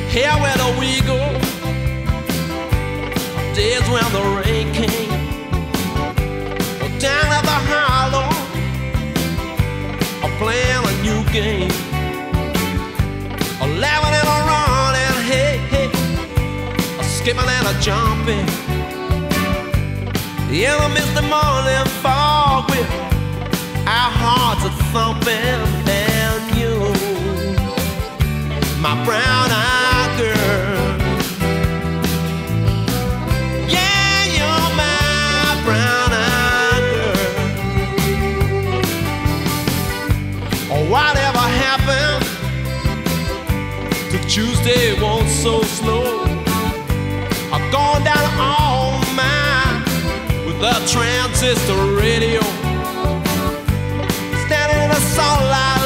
Here where the we go, days when the rain came, down at the hollow, playing a new game, laughing and running, hey, hey, skipping and jumping. In the midst of morning fog, with our hearts are thumping, and you, my brown-eyed girl, yeah, you're my brown-eyed girl. Oh, whatever happened to Tuesday won't so slow? I've gone down all mine with the transistor radio.